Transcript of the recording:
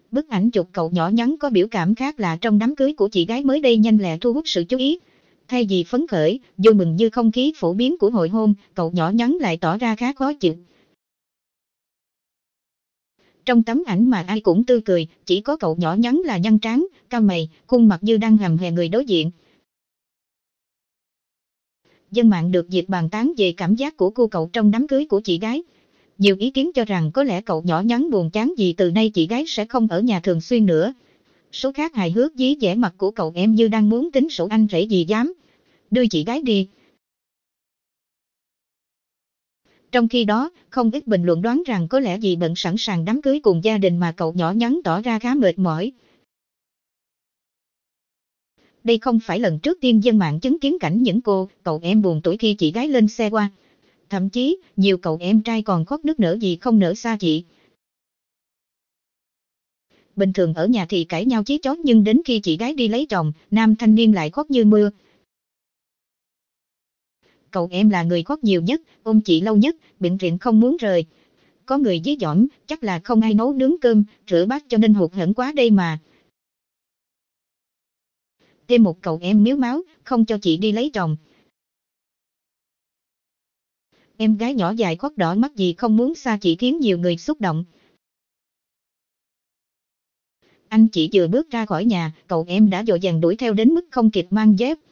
Bức ảnh chụp cậu nhỏ nhắn có biểu cảm khác lạ trong đám cưới của chị gái mới đây nhanh lẹ thu hút sự chú ý. Thay vì phấn khởi, vui mừng như không khí phổ biến của hội hôn, cậu nhỏ nhắn lại tỏ ra khá khó chịu. Trong tấm ảnh mà ai cũng tươi cười, chỉ có cậu nhỏ nhắn là nhăn trán, cau mày, khuôn mặt như đang hầm hè người đối diện. Dân mạng được dịp bàn tán về cảm giác của cô cậu trong đám cưới của chị gái. Nhiều ý kiến cho rằng có lẽ cậu nhỏ nhắn buồn chán vì từ nay chị gái sẽ không ở nhà thường xuyên nữa. Số khác hài hước với vẻ mặt của cậu em như đang muốn tính sổ anh rể gì dám đưa chị gái đi. Trong khi đó, không ít bình luận đoán rằng có lẽ vì bận sẵn sàng đám cưới cùng gia đình mà cậu nhỏ nhắn tỏ ra khá mệt mỏi. Đây không phải lần trước tiên dân mạng chứng kiến cảnh những cậu em buồn tuổi khi chị gái lên xe qua. Thậm chí, nhiều cậu em trai còn khóc nức nở vì không nỡ xa chị. Bình thường ở nhà thì cãi nhau chí chói nhưng đến khi chị gái đi lấy chồng, nam thanh niên lại khóc như mưa. Cậu em là người khóc nhiều nhất, ôm chị lâu nhất, biện rịn không muốn rời. Có người dí dỏm, chắc là không ai nấu nướng cơm, rửa bát cho nên hụt hẫng quá đây mà. Thêm một cậu em miếu máu, không cho chị đi lấy chồng. Em gái nhỏ dài khóc đỏ mắt vì không muốn xa chị khiến nhiều người xúc động. Anh chị vừa bước ra khỏi nhà, cậu em đã vội vàng đuổi theo đến mức không kịp mang dép.